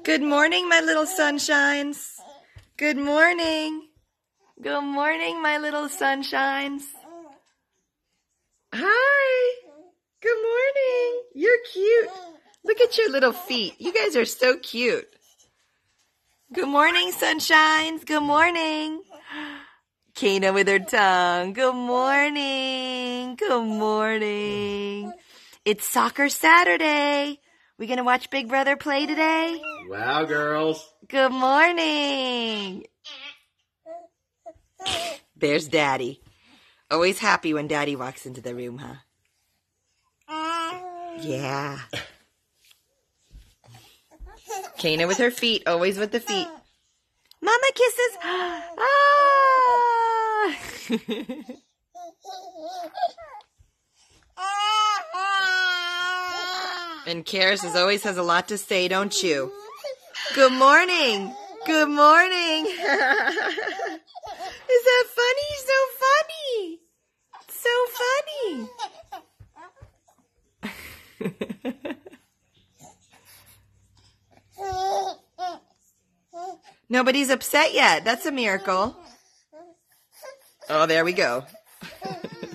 Good morning, my little sunshines. Good morning. Good morning, my little sunshines. Hi. Good morning. You're cute. Look at your little feet. You guys are so cute. Good morning, sunshines. Good morning. Kana with her tongue. Good morning. Good morning. It's soccer Saturday. We gonna watch Big Brother play today? Wow, girls. Good morning. There's Daddy. Always happy when Daddy walks into the room, huh? Yeah. Kana with her feet, always with the feet. Mama kisses. Ah! And Karis always has a lot to say, don't you? Good morning. Good morning. Is that funny? So funny. So funny. Nobody's upset yet. That's a miracle. Oh, there we go.